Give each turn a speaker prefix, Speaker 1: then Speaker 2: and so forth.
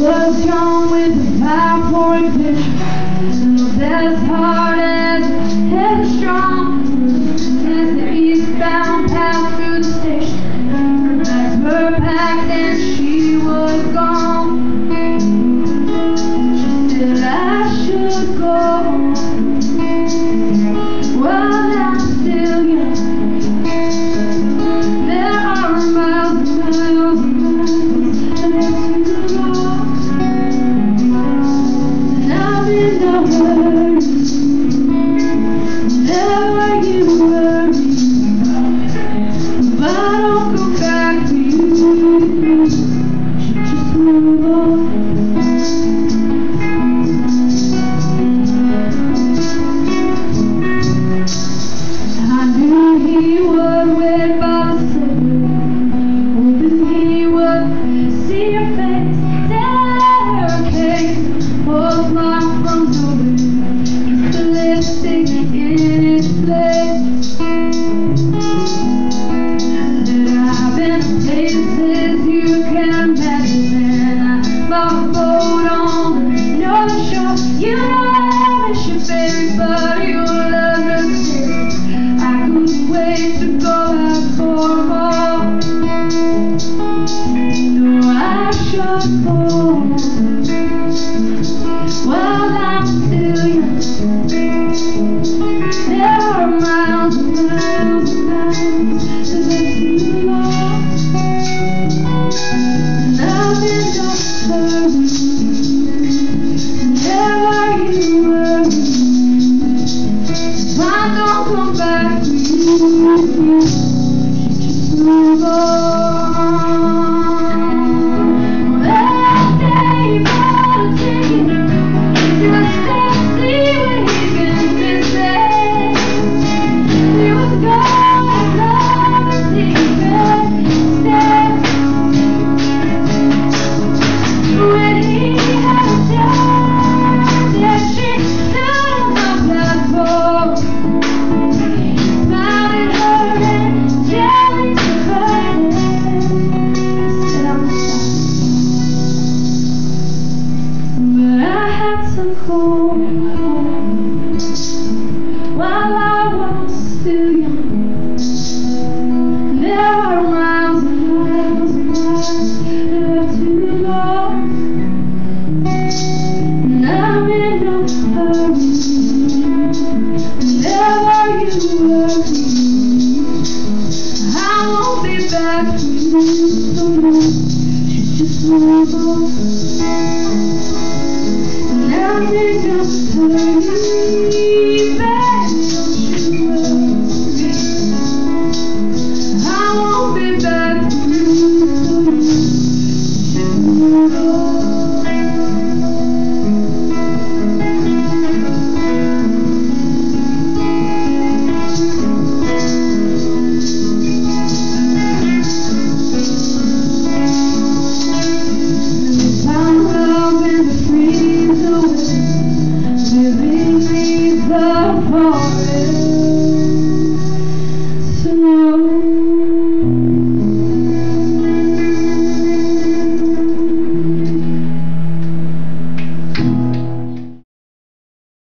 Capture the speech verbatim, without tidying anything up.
Speaker 1: was young with a fire for a vision, looked as hard as headstrong as the eastbound path through the station. Her bags were packed and she was gone. She said I should go while I'm still young. There are miles and miles and miles left to go, and I'm in no hurry. Never you worry, if I don't come back to you, should just move on. I knew he would wait by the side, hoping he would see your face. Staircase, postmark from nowhere, just a lipstick in its place. There I've been places you can't imagine, and I bought a boat on the North Shore. You know I miss you, baby, but your love doesn't stay. I couldn't wait to go out for more. No, I should go while I'm still young. There are miles and miles and miles to let you go, and I'm in no hurry. Never you worry, if I don't come back to you, just move on. Well, Dave bought a ticket just to see what he can missing. He was going love a secret step. When he had a job that she stood on the platform, found her and jelly to her head. Said I'm sorry, but I had to go home while I was still young. There are miles and miles and miles left to go, and I'm in no hurry. Never you worry, I won't be back for you, so no, should just move on, and I'm in no hurry.